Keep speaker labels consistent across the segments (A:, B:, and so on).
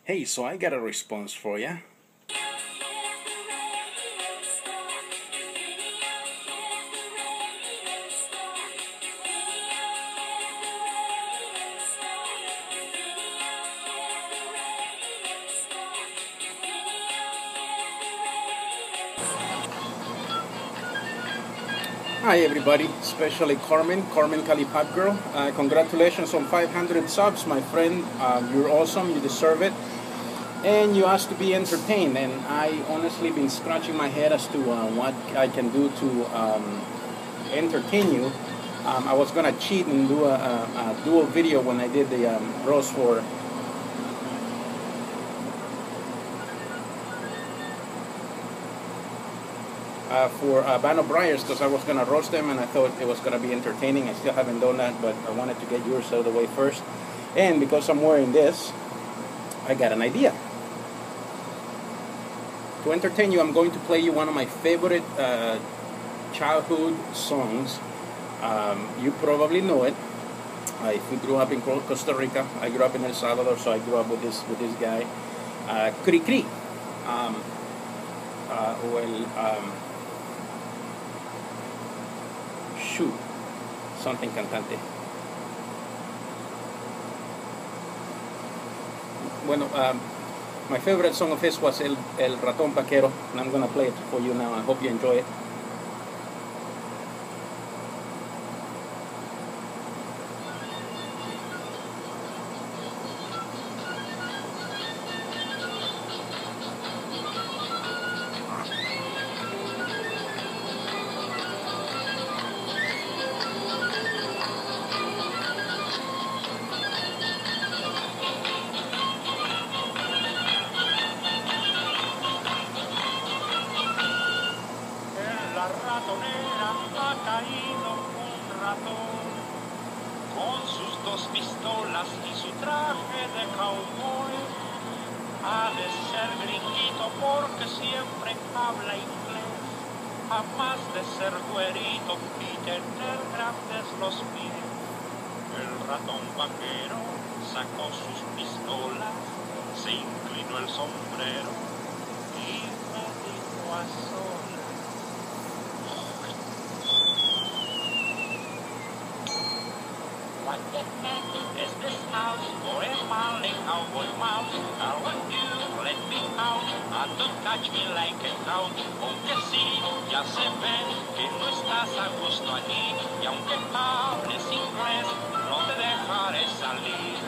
A: Hey, so I got a response for ya. Hi everybody, especially Carmen CaliPipeGirl. Congratulations on 500 subs, my friend. You're awesome, you deserve it. And you asked to be entertained, and I honestly been scratching my head as to what I can do to entertain you. I was gonna cheat and do a dual video when I did the roast for Band of Briars, because I was gonna roast them and I thought it was gonna be entertaining. I still haven't done that, but I wanted to get yours out of the way first. And because I'm wearing this, I got an idea. To entertain you, I'm going to play you one of my favorite childhood songs. You probably know it. If you grew up in Costa Rica, I grew up in El Salvador, so I grew up with this guy, Cri Cri, shoot, something cantante. Bueno, my favorite song of his was El Raton Vaquero, and I'm gonna play it for you now. I hope you enjoy it.
B: La ratonera ha caído un ratón con sus dos pistolas y su traje de cowboy. Ha de ser gringuito porque siempre habla inglés, a más de ser güerito y tener grandes los pies. El ratón vaquero sacó sus pistolas, se inclinó el sombrero y me dijo a solas: what the heck is this house for a manly cowboy mouse? I want you, let me out, and don't touch me like a cow. Aunque sí, ya se ve que no estás a gusto allí, y aunque hables inglés, no te dejaré salir.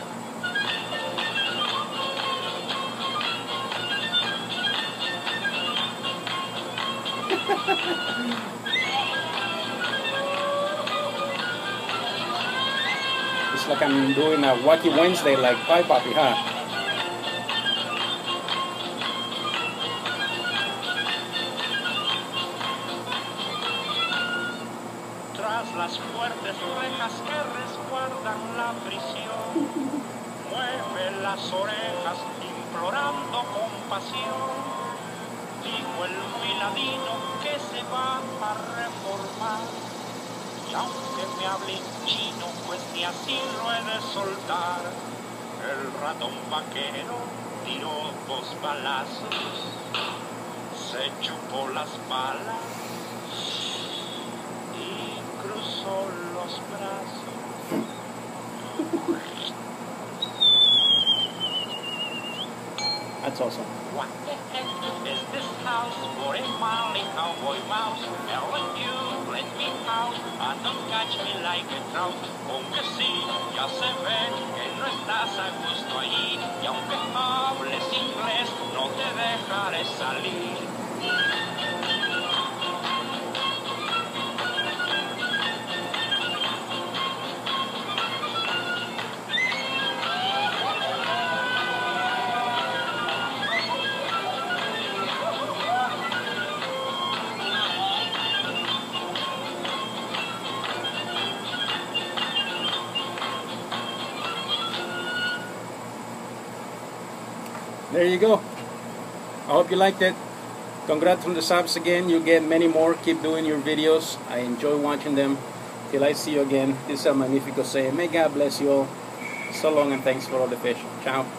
A: It's like I'm doing a Wacky Wednesday like Pie Poppy, huh?
B: Tras las fuertes rejas que resguardan la prisión, mueve las orejas implorando compasión. Dijo el muy ladino que se va a reformar, y aunque me hable en chino, pues ni así lo he de soltar. El ratón vaquero tiró 2 balazos, se chupó las balas y cruzó los brazos.
A: That's awesome.
B: What the heck is this house for a manly cowboy mouse? Telling you, let me out, and don't catch me like a trout. Aunque sí, ya se ve que no estás a gusto allí, y aunque hables inglés, no te dejaré salir.
A: There you go. I hope you liked it. Congrats on the subs again. You get many more. Keep doing your videos. I enjoy watching them. Till I see you again, this is El Magnifico saying, may God bless you all. So long and thanks for all the fish. Ciao.